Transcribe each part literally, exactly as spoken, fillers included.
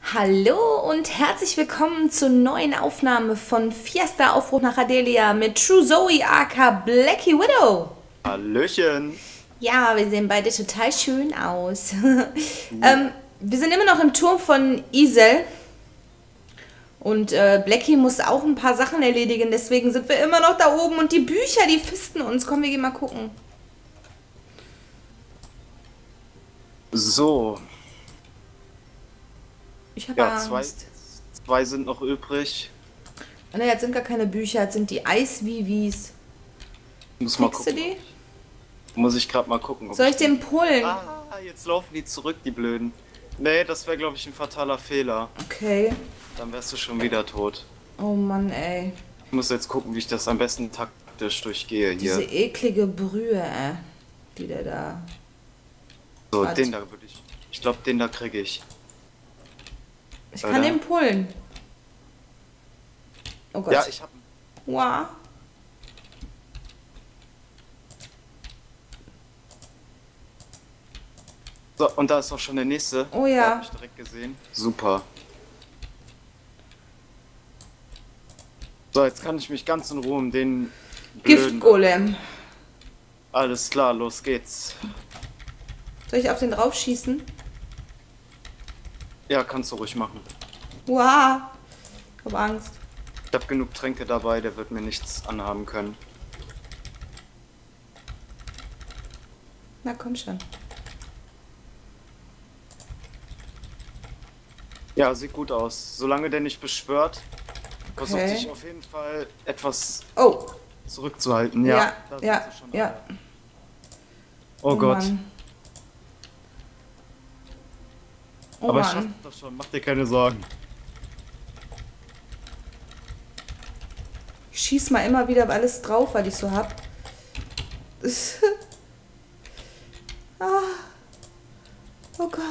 Hallo und herzlich willkommen zur neuen Aufnahme von Fiesta Aufbruch nach Adelia mit True Zoe aka Blackie Widow. Hallöchen. Ja, wir sehen beide total schön aus. Ja. ähm, wir sind immer noch im Turm von Isel und äh, Blackie muss auch ein paar Sachen erledigen, deswegen sind wir immer noch da oben und die Bücher, die fisten uns. Komm, wir gehen mal gucken. So, Ich habe ja, zwei, Angst. zwei sind noch übrig. Oh, ne, jetzt sind gar keine Bücher, jetzt sind die Eis-Vivis. Ich muss mal Kriegst du gucken. die? Muss ich gerade mal gucken. Ob Soll ich die- den pullen? Ah, jetzt laufen die zurück, die Blöden. Nee, das wäre, glaube ich, ein fataler Fehler. Okay. Dann wärst du schon wieder tot. Oh Mann, ey. Ich muss jetzt gucken, wie ich das am besten taktisch durchgehe Diese hier. eklige Brühe, äh, die der da So, hat. den da würde ich. Ich glaube, den da kriege ich. Ich kann Oder? den pullen. Oh Gott. Ja, ich habe. Wow. So, und da ist auch schon der nächste. Oh ja. Da hab ich direkt gesehen. Super. So, jetzt kann ich mich ganz in Ruhe um den blöden... Giftgolem. Alles klar, los geht's. Soll ich auf den draufschießen? Ja, kannst du ruhig machen. Wow. Ich hab Angst. Ich habe genug Tränke dabei, der wird mir nichts anhaben können. Na komm schon. Ja, sieht gut aus. Solange der nicht beschwört, versucht Okay. sich auf jeden Fall etwas Oh. zurückzuhalten. Ja, Ja, da sind ja, sie schon ja. alle. Oh, Gott. Mann. Oh Aber ich schaff Mann. das schon, mach dir keine Sorgen. Ich schieß mal immer wieder alles drauf, was ich so hab. Ah. Oh Gott.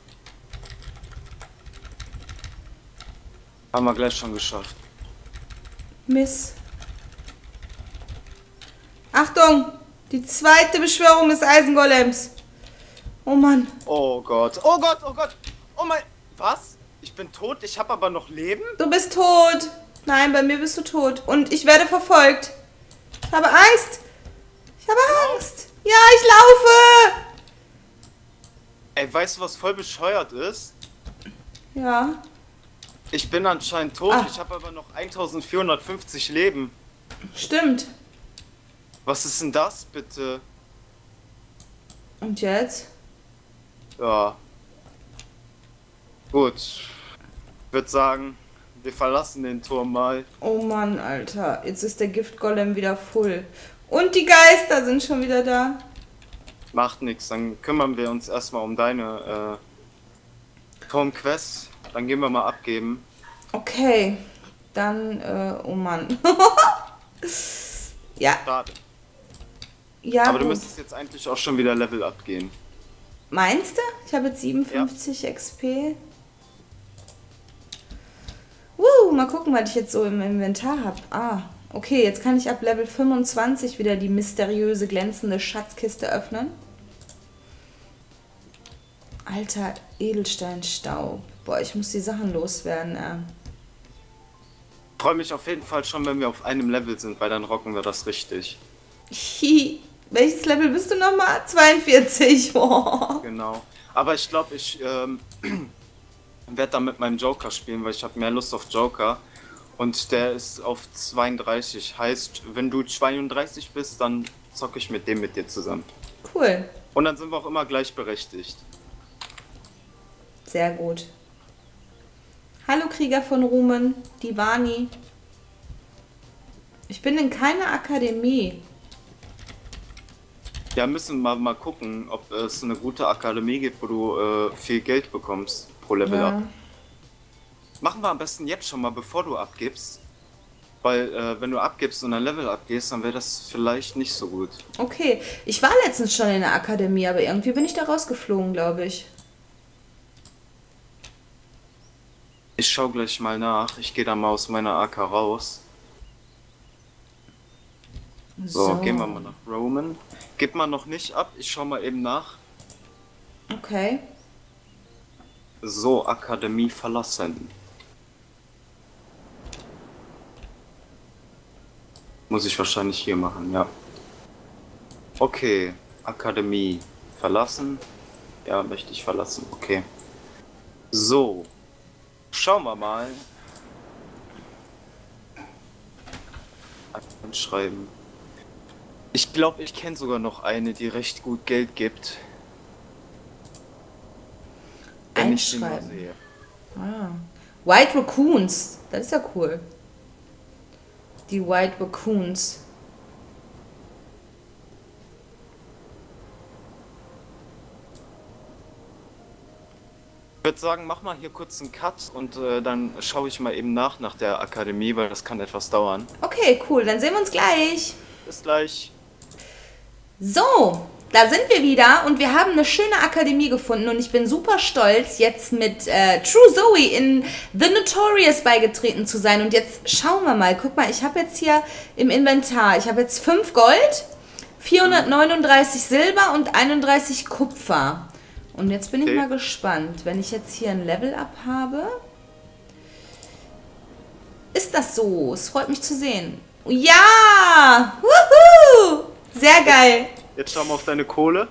Haben wir gleich schon geschafft. Miss. Achtung! Die zweite Beschwörung des Eisengolems. Oh Mann. Oh Gott, oh Gott, oh Gott. Oh mein... Was? Ich bin tot, ich habe aber noch Leben? Du bist tot. Nein, bei mir bist du tot. Und ich werde verfolgt. Ich habe Angst. Ich habe Angst. Ja, ich laufe. Ey, weißt du, was voll bescheuert ist? Ja. Ich bin anscheinend tot, Ah. ich habe aber noch eintausendvierhundertfünfzig Leben. Stimmt. Was ist denn das, bitte? Und jetzt? Ja. Gut. Ich würde sagen, wir verlassen den Turm mal. Oh Mann, Alter. Jetzt ist der Giftgolem wieder full. Und die Geister sind schon wieder da. Macht nichts, dann kümmern wir uns erstmal um deine äh, Turmquests. Dann gehen wir mal abgeben. Okay. Dann, äh, oh Mann. Ja. Schade. Ja, Aber du gut. müsstest jetzt eigentlich auch schon wieder Level abgehen. Meinst du? Ich habe jetzt siebenundfünfzig X P. Uh, mal gucken, was ich jetzt so im Inventar habe. Ah, okay, jetzt kann ich ab Level fünfundzwanzig wieder die mysteriöse, glänzende Schatzkiste öffnen. Alter Edelsteinstaub. Boah, ich muss die Sachen loswerden. Äh. Ich freue mich auf jeden Fall schon, wenn wir auf einem Level sind, weil dann rocken wir das richtig. Hi. Welches Level bist du nochmal? zweiundvierzig. Boah. Genau. Aber ich glaube, ich ähm, werde dann mit meinem Joker spielen, weil ich habe mehr Lust auf Joker. Und der ist auf zweiunddreißig. Heißt, wenn du zweiunddreißig bist, dann zocke ich mit dem mit dir zusammen. Cool. Und dann sind wir auch immer gleichberechtigt. Sehr gut. Hallo Krieger von Rumen, Divani. Ich bin in keiner Akademie. Ja, müssen wir mal gucken, ob es eine gute Akademie gibt, wo du äh, viel Geld bekommst pro Level Ja. up. Machen wir am besten jetzt schon mal, bevor du abgibst. Weil, äh, wenn du abgibst und ein Level abgehst, dann wäre das vielleicht nicht so gut. Okay, ich war letztens schon in der Akademie, aber irgendwie bin ich da rausgeflogen, glaube ich. Ich schau gleich mal nach. Ich gehe da mal aus meiner A K raus. So, gehen wir mal nach Roman. Gib mal noch nicht ab. Ich schau mal eben nach. Okay. So, Akademie verlassen. Muss ich wahrscheinlich hier machen, ja. Okay, Akademie verlassen. Ja, möchte ich verlassen, okay. So, schauen wir mal. Anschreiben. Ich glaube, ich kenne sogar noch eine, die recht gut Geld gibt. Wenn ich sie mal Einschreiben. sehe. Ah. White Raccoons. Das ist ja cool. Die White Raccoons. Ich würde sagen, mach mal hier kurz einen Cut und äh, dann schaue ich mal eben nach nach der Akademie, weil das kann etwas dauern. Okay, cool. Dann sehen wir uns gleich. Bis gleich. So, da sind wir wieder und wir haben eine schöne Akademie gefunden und ich bin super stolz, jetzt mit äh, True Zoe in The Notorious beigetreten zu sein. Und jetzt schauen wir mal. Guck mal, ich habe jetzt hier im Inventar, ich habe jetzt fünf Gold, vierhundertneununddreißig Silber und einunddreißig Kupfer. Und jetzt bin Okay. ich mal gespannt, wenn ich jetzt hier ein Level-Up habe. Ist das so? Es freut mich zu sehen. Ja! Wuhu! Sehr geil. Jetzt schau mal auf deine Kohle.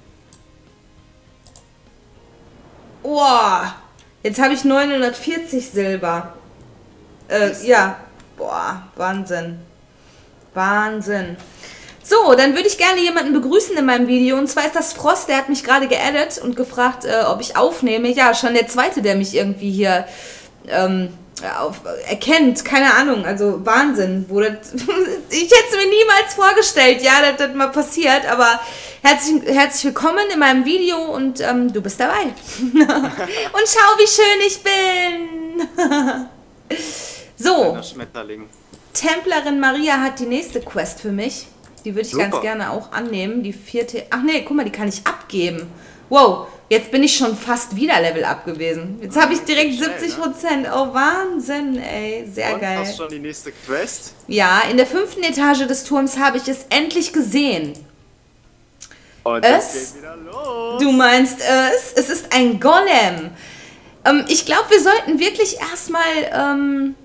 Boah, jetzt habe ich neunhundertvierzig Silber. Äh, ja. Boah, Wahnsinn. Wahnsinn. So, dann würde ich gerne jemanden begrüßen in meinem Video. Und zwar ist das Frost, der hat mich gerade geaddet und gefragt, äh, ob ich aufnehme. Ja, schon der zweite, der mich irgendwie hier ähm, auf, erkennt. Keine Ahnung, also Wahnsinn. Wo das, ich hätte es mir niemals vorgestellt, ja, dass das mal passiert. Aber herzlich, herzlich willkommen in meinem Video und ähm, du bist dabei. Und schau, wie schön ich bin. So, Kleiner Schmetterling. Templerin Maria hat die nächste Quest für mich. Die würde ich Super. ganz gerne auch annehmen. Die vierte. Ach nee, guck mal, die kann ich abgeben. Wow, jetzt bin ich schon fast wieder Level up gewesen. Jetzt habe ich direkt Schnell, siebzig Prozent. Oh, Wahnsinn, ey. Sehr Und, geil. hast du schon die nächste Quest? Ja, in der fünften Etage des Turms habe ich es endlich gesehen. Und Es? es geht wieder los. Du meinst es? Es ist ein Golem. Ähm, ich glaube, wir sollten wirklich erstmal... Ähm,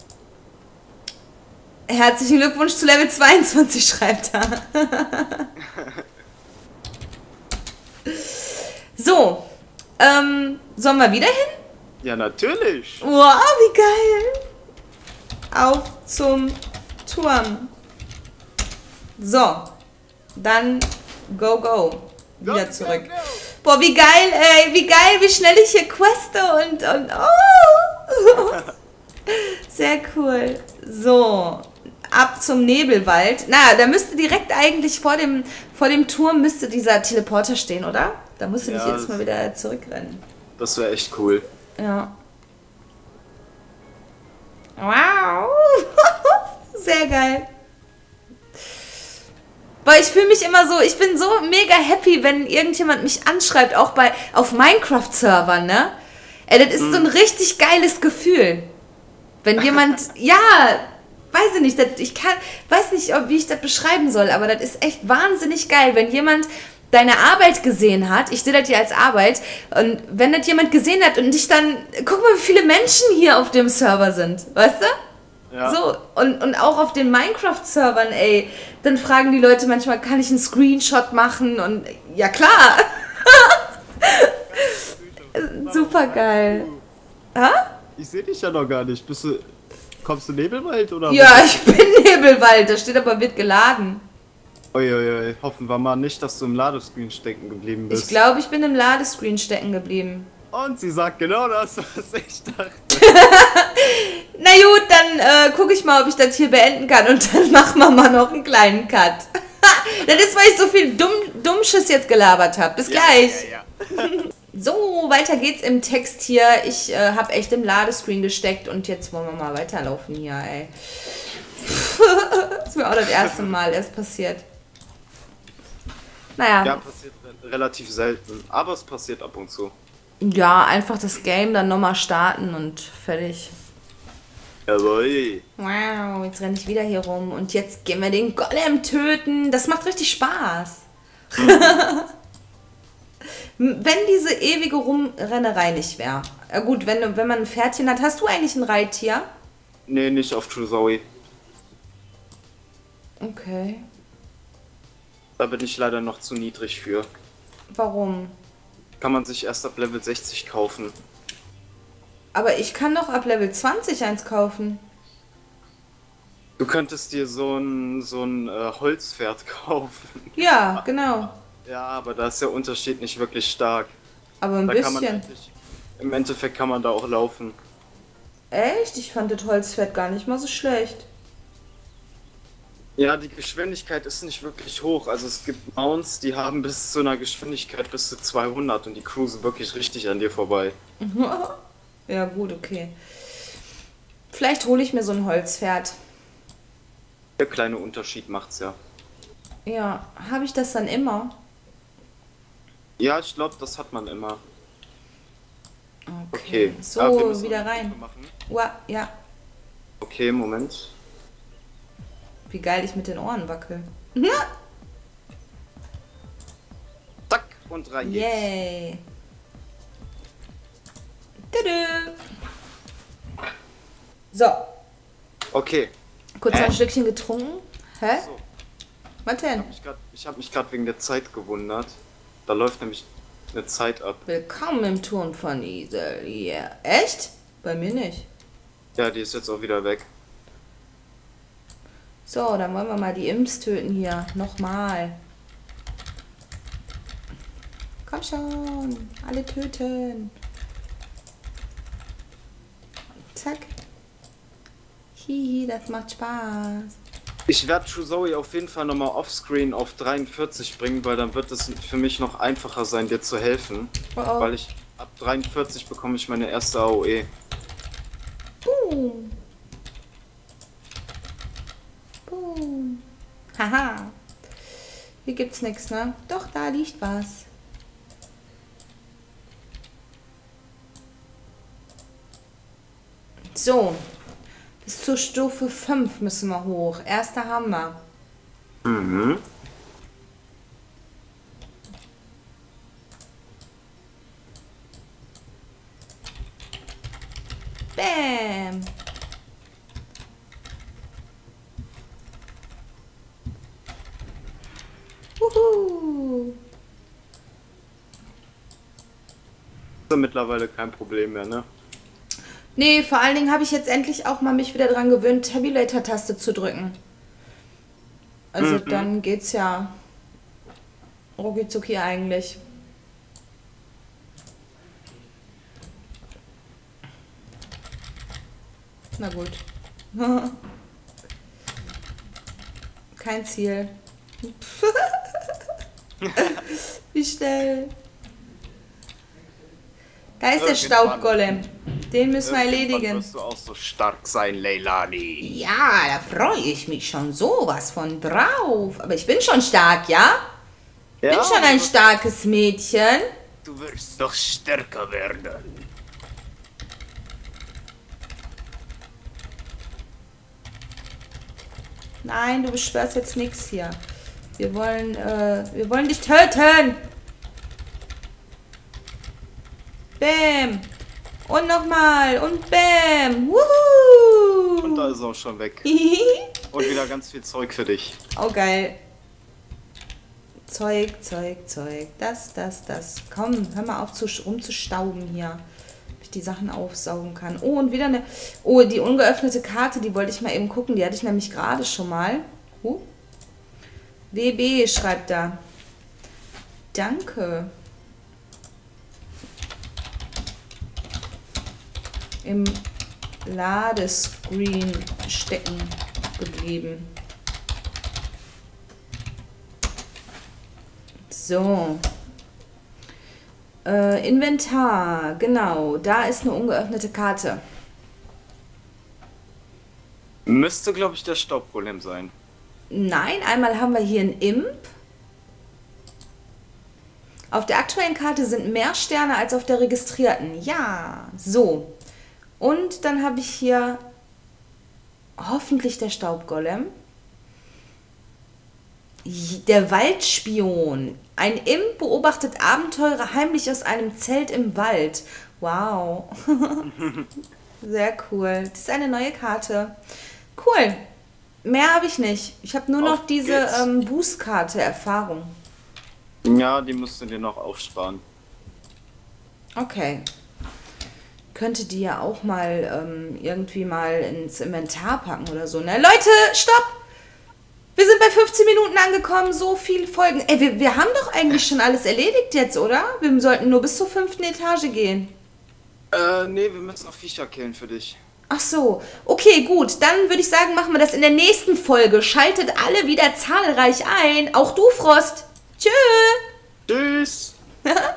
herzlichen Glückwunsch zu Level zweiundzwanzig, schreibt er. So, ähm, sollen wir wieder hin? Ja, natürlich. Wow, wie geil. Auf zum Turm. So, dann go, go. Wieder Go, zurück. go, go. Boah, wie geil, ey. Wie geil, wie schnell ich hier queste und, und oh. Sehr cool. So, ab zum Nebelwald. Na, da müsste direkt eigentlich vor dem, vor dem Turm müsste dieser Teleporter stehen, oder? Da musst du nicht Ja, jedes Mal das- wieder zurückrennen. Das wäre echt cool. Ja. Wow. Sehr geil. Weil ich fühle mich immer so, ich bin so mega happy, wenn irgendjemand mich anschreibt, auch bei auf Minecraft-Servern, ne? Ey, das ist so ein richtig geiles Gefühl. Wenn jemand, ja, weiß ich nicht, das, ich kann, weiß nicht, ob, wie ich das beschreiben soll, aber das ist echt wahnsinnig geil, wenn jemand deine Arbeit gesehen hat, ich sehe das hier als Arbeit, und wenn das jemand gesehen hat und dich dann, guck mal, wie viele Menschen hier auf dem Server sind, weißt du? Ja. So, und, und auch auf den Minecraft-Servern, ey, dann fragen die Leute manchmal, kann ich einen Screenshot machen? Und ja, klar. Super geil. Ha? Ich sehe dich ja noch gar nicht. Bist du. Kommst du Nebelwald oder? Ja, ich bin Nebelwald, da steht aber, wird geladen. Uiuiui, hoffen wir mal nicht, dass du im Ladescreen stecken geblieben bist. Ich glaube, ich bin im Ladescreen stecken geblieben. Und sie sagt genau das, was ich dachte. Na gut, dann äh, gucke ich mal, ob ich das hier beenden kann und dann machen wir mal noch einen kleinen Cut. Das ist, weil ich so viel Dumm, Dummschiss jetzt gelabert habe. Bis gleich. Ja, ja, ja. So, weiter geht's im Text hier. Ich äh, habe echt im Ladescreen gesteckt und jetzt wollen wir mal weiterlaufen hier, ey. Das ist mir auch das erste Mal erst passiert. Naja, Ja, passiert re relativ selten, aber es passiert ab und zu. ja, einfach das Game dann nochmal starten und fertig. Jawohl. Wow, jetzt renne ich wieder hier rum und jetzt gehen wir den Golem töten. Das macht richtig Spaß. M- Wenn diese ewige Rumrennerei nicht wäre. Ja gut, wenn, du- wenn man ein Pferdchen hat, hast du eigentlich ein Reittier? Nee, nicht auf True Zoe. Okay. Da bin ich leider noch zu niedrig für. Warum? Kann man sich erst ab Level sechzig kaufen. Aber ich kann doch ab Level zwanzig eins kaufen. Du könntest dir so ein, so ein äh, Holzpferd kaufen. Ja, genau. Ja, aber da ist der Unterschied nicht wirklich stark. Aber ein Da kann man bisschen. eigentlich, im Endeffekt kann man da auch laufen. Echt? Ich fand das Holzpferd gar nicht mal so schlecht. Ja, die Geschwindigkeit ist nicht wirklich hoch. Also es gibt Mounts, die haben bis zu einer Geschwindigkeit bis zu zweihundert und die cruisen wirklich richtig an dir vorbei. Ja, gut, okay. Vielleicht hole ich mir so ein Holzpferd. Der kleine Unterschied macht's ja. Ja, habe ich das dann immer? Ja, ich glaube, das hat man immer. Okay. Okay. So, Ah, wir müssen wieder eine rein. Gruppe machen. Ua, ja. Okay, Moment. Wie geil ich mit den Ohren wackel. Zack und rein geht's. Yay. Tudu. So, Okay. kurz noch Hä? ein Stückchen getrunken. Hä? So. Was denn? Ich, grad- ich habe mich gerade wegen der Zeit gewundert. Da läuft nämlich eine Zeit ab. Willkommen im Turm von Isel. Yeah. Echt? Bei mir nicht. Ja, die ist jetzt auch wieder weg. So, dann wollen wir mal die Imps töten hier. Nochmal. Komm schon. Alle töten. Zack. Hihi, das macht Spaß. Ich werde True Zoe auf jeden Fall nochmal offscreen auf dreiundvierzig bringen, weil dann wird es für mich noch einfacher sein, dir zu helfen. Oh oh. Weil ich ab dreiundvierzig bekomme ich meine erste A O E. Boom. Boom. Haha. Hier gibt's nichts, ne? Doch, da liegt was. So. Bis zur Stufe fünf müssen wir hoch. Erster haben wir. Mhm. Bam. Wuhu. Ist ja mittlerweile kein Problem mehr, ne? Nee, vor allen Dingen habe ich jetzt endlich auch mal mich wieder dran gewöhnt, Tabulator-Taste zu drücken. Also Mhm. dann geht's ja rucki eigentlich. Na gut. Kein Ziel. Wie schnell. Da ist der Irgendwann. Staubgolem. Den müssen wir Irgendwann erledigen. wirst du auch so stark sein, Leilani. Ja, da freue ich mich schon sowas von drauf. Aber ich bin schon stark, ja? Ja, Bin schon ein starkes Mädchen. du wirst doch stärker werden. Nein, du beschwörst jetzt nichts hier. Wir wollen, äh, wir wollen dich töten. Bäm. Und nochmal. Und bäm. Wuhu. Und da ist er auch schon weg. Und wieder ganz viel Zeug für dich. Oh, geil. Zeug, Zeug, Zeug. Das, das, das. Komm, hör mal auf, zu, rumzustauben hier. Ob ich die Sachen aufsaugen kann. Oh, und wieder eine... Oh, die ungeöffnete Karte, die wollte ich mal eben gucken. Die hatte ich nämlich gerade schon mal. Huh. W B schreibt da. Danke. Im Ladescreen stecken geblieben. So. Äh, Inventar, genau. Da ist eine ungeöffnete Karte. Müsste, glaube ich, der Staubgolem sein. Nein, einmal haben wir hier einen Imp. Auf der aktuellen Karte sind mehr Sterne als auf der registrierten. Ja, so. Und dann habe ich hier hoffentlich der Staubgolem. Der Waldspion. Ein Imp beobachtet Abenteurer heimlich aus einem Zelt im Wald. Wow. Sehr cool. Das ist eine neue Karte. Cool. Mehr habe ich nicht. Ich habe nur noch Auf diese geht's. ähm, Boost-Karte Erfahrung. Ja, die musst du dir noch aufsparen. Okay. Könnte die ja auch mal ähm, irgendwie mal ins Inventar packen oder so, ne? Leute, stopp! Wir sind bei fünfzehn Minuten angekommen, so viele Folgen. Ey, wir, wir haben doch eigentlich schon alles erledigt jetzt, oder? Wir sollten nur bis zur fünften Etage gehen. Äh, nee, wir müssen noch Viecher killen für dich. Ach so, okay, gut. Dann würde ich sagen, machen wir das in der nächsten Folge. Schaltet alle wieder zahlreich ein. Auch du, Frost. Tschö. Tschüss!